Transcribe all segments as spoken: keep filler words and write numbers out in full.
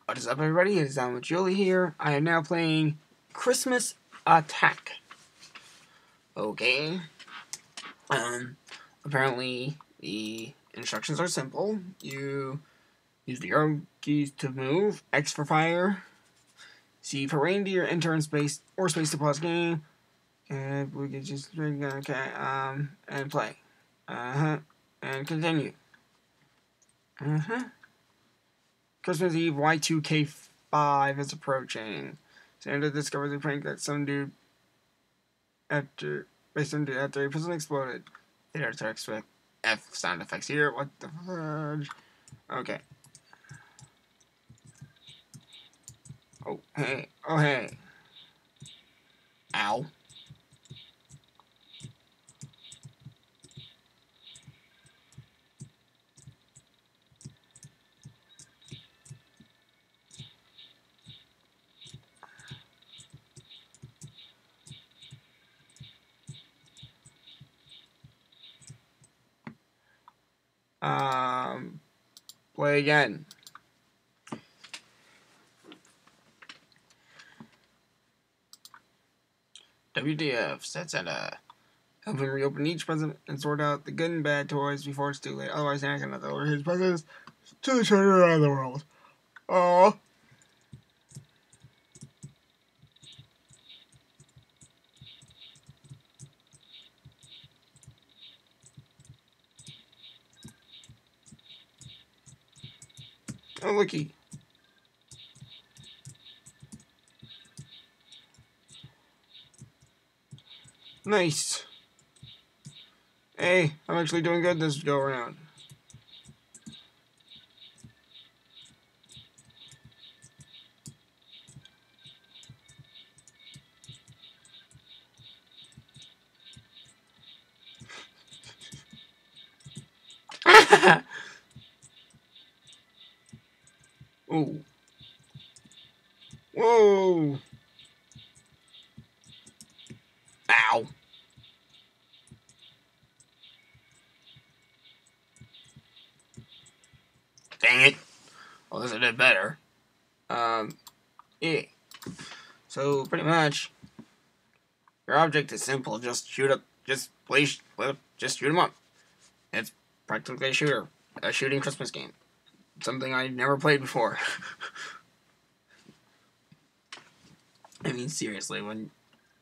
What is up, everybody? It is Down with Julie here. I am now playing Christmas Attack. Okay. Um, apparently the instructions are simple. You use the arrow keys to move, X for fire, C for reindeer, enter in space or space to pause game, and we can just okay, um, and play. Uh huh. And continue. Uh huh. Christmas Eve Y two K five is approaching. Santa discovers a prank that some dude after based on after a prison exploded. It had to expect F sound effects here. What the fudge? Okay. Oh hey. Oh hey. Ow. Um play again. W D F said Santa. Help him reopen each present and sort out the good and bad toys before it's too late. Otherwise, Santa cannot deliver his presents to the children around the world. Aww. Oh, looky. Nice. Hey, I'm actually doing good this go around. Ooh. Whoa. Ow. Dang it. Well, this I did better. Um, yeah. So, pretty much, your object is simple. Just shoot up, just please, just shoot them up. It's practically a shooter. A shooting Christmas game. Something I've never played before. I mean, seriously, when...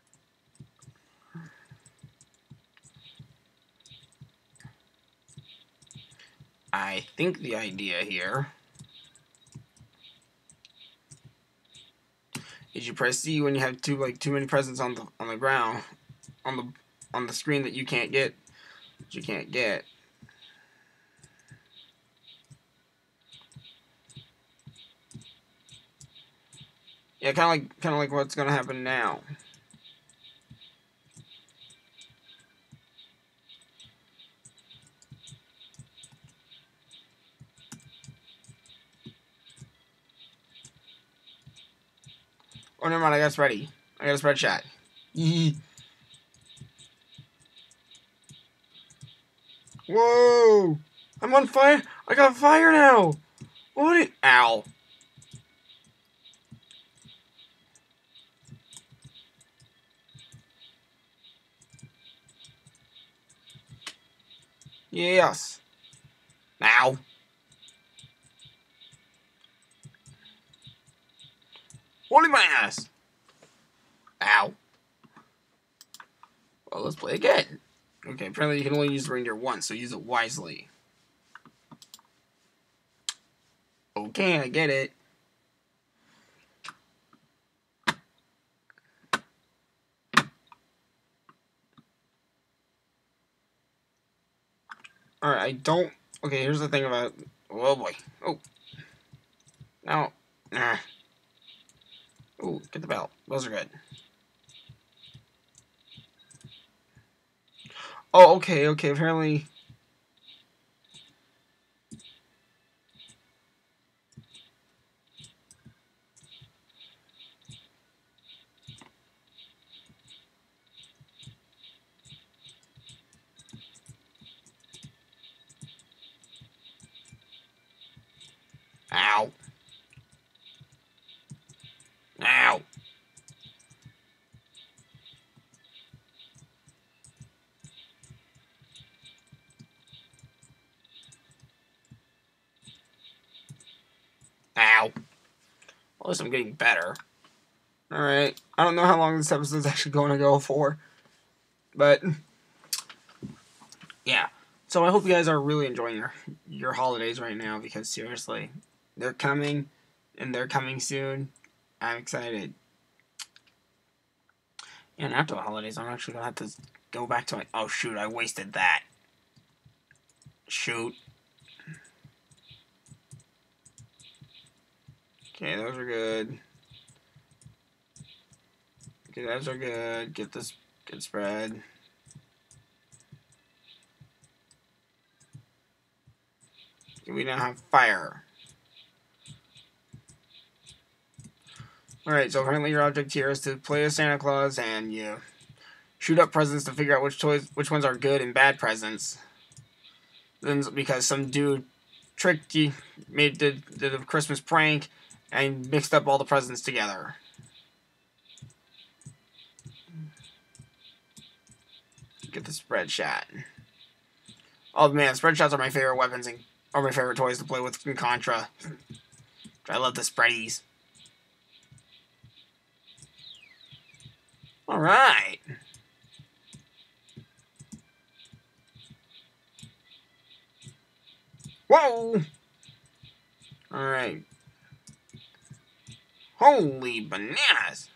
I think the idea here is you press C when you have too like too many presents on the on the ground, on the on the screen that you can't get, that you can't get. Yeah, kind of like kind of like what's gonna happen now. Oh, never mind. I got us ready. I got a spread shot. Whoa! I'm on fire! I got fire now! What? It? Ow! Yes. Ow! Holy my ass! Ow! Well, let's play again. Okay, apparently you can only use the reindeer once, so use it wisely. Okay, I get it. Alright, I don't... Okay, here's the thing about... Oh, boy. Oh. Now... Nah. Ooh, get the belt. Those are good. Oh, okay, okay, apparently... Ow. Ow. At least I'm getting better. Alright. I don't know how long this episode is actually going to go for. But, yeah. So I hope you guys are really enjoying your, your holidays right now. Because, seriously, they're coming. And they're coming soon. I'm excited. And after the holidays, I'm actually going to have to go back to my... Oh, shoot. I wasted that. Shoot. Okay, those are good. Okay, those are good. Get this good spread. Okay, we now have fire. Alright, so apparently your object here is to play as Santa Claus and you shoot up presents to figure out which toys, which ones are good and bad presents. Then because some dude tricked you, made did, did a Christmas prank, and mixed up all the presents together. Get the spread shot. Oh man, spread shots are my favorite weapons and are my favorite toys to play with in Contra. I love the spreadies. Alright. Whoa! Alright. Holy bananas!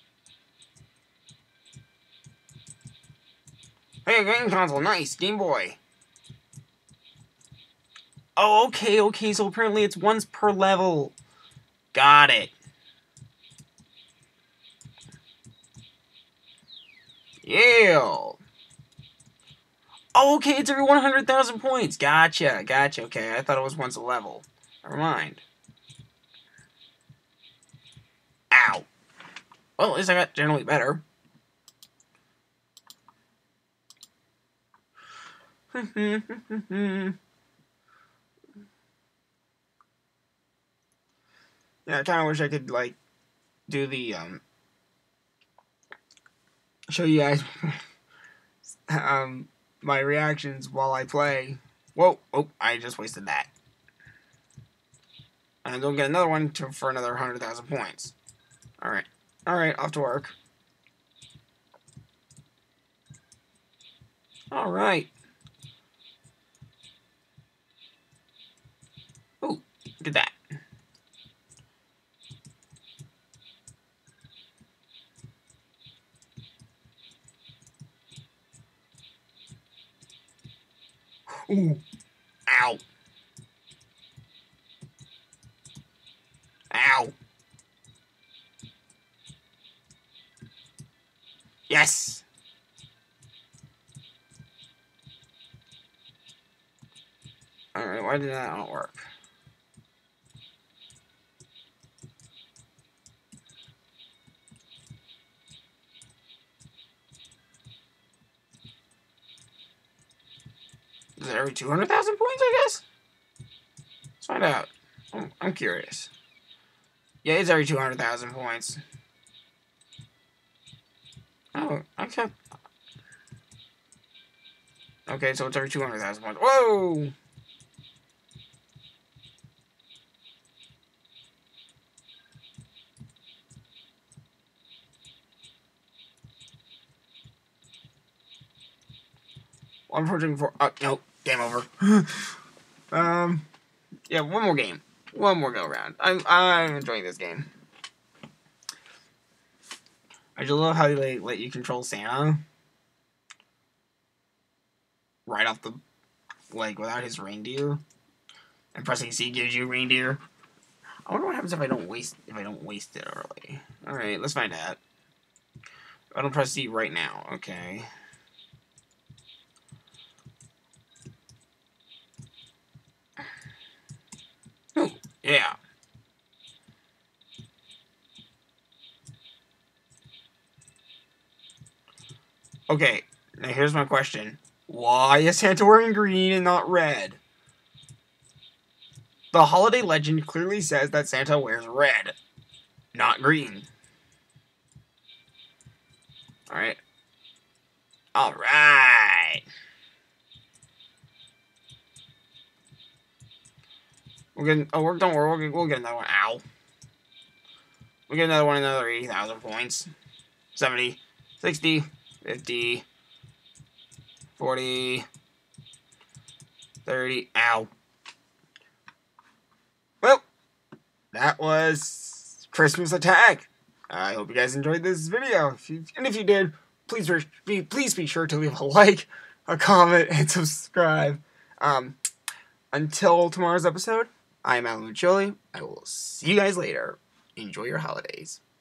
Hey, game console, nice, Game Boy. Oh, okay, okay, so apparently it's once per level. Got it. Yeah. Oh, okay, it's every one hundred thousand points. Gotcha, gotcha, okay, I thought it was once a level. Never mind. Ow. Well, at least I got generally better. Yeah, I kind of wish I could, like, do the, um, show you guys, um, my reactions while I play. Whoa, oh, I just wasted that. And I don't get another one to, for another one hundred thousand points. Alright, alright, off to work. Alright. Ooh, look at that. Ooh. Ow. Ow. Yes. Alright, why did that not work? Is it every two hundred thousand points, I guess? Let's find out. I'm, I'm curious. Yeah, it's every two hundred thousand points. Oh, I kept... Okay, so it's every two hundred thousand points. Whoa! I'm approaching for... Uh, nope. Game over. um, yeah, one more game. One more go-round. I'm, I'm enjoying this game. I just love how they let you control Santa. Right off the... Like, without his reindeer. And pressing C gives you reindeer. I wonder what happens if I don't waste... If I don't waste it early. Alright, let's find out. I don't press C right now. Okay. Ooh, yeah. Okay, now here's my question. Why is Santa wearing green and not red? The holiday legend clearly says that Santa wears red, not green. Alright. Alright. We'll get, oh, we're, don't worry, we'll get, we'll get another one. Ow. We'll get another one, another eighty thousand points. seventy, sixty, fifty, forty, thirty, ow. Well, that was Christmas Attack. I hope you guys enjoyed this video. If you, and if you did, please be, please be sure to leave a like, a comment, and subscribe. Um, until tomorrow's episode, I'm Alan Muccioli. I will see you guys later. Enjoy your holidays.